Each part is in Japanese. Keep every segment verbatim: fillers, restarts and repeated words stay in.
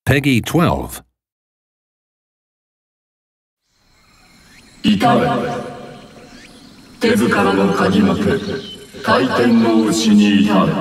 Peggy twelve. 至れ手塚の鍵もて回転の牛に至れ。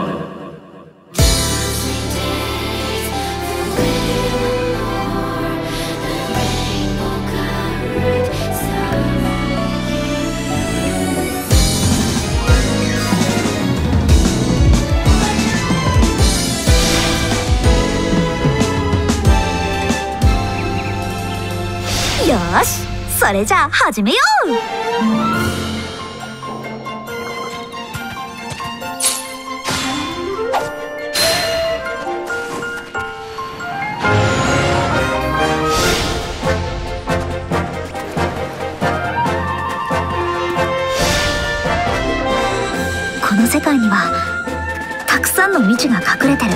よーし、それじゃあ始めよう。この世界にはたくさんの未知が隠れてる。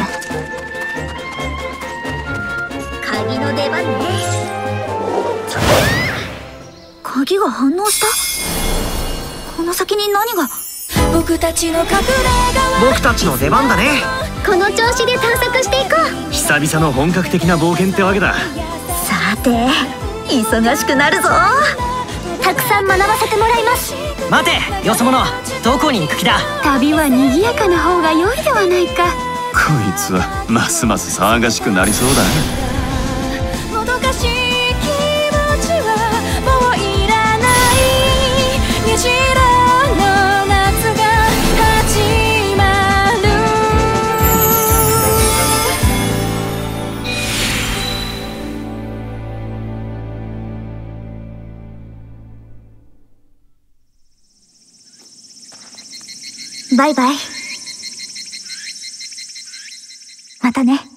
鍵の出番ね。鍵が反応した。この先に何が。 僕たちの隠れ家、 僕たちの出番だね。 この調子で探索していこう。 久々の本格的な冒険ってわけだ。 さて忙しくなるぞ。たくさん学ばせてもらいます。 待て、よそ者、どこに行く気だ。 旅は賑やかな方が良いではないか。 こいつはますます騒がしくなりそうだ。 もどかしい気持ちはもういらない。虹色の夏が始まる。 バイバイ。またね。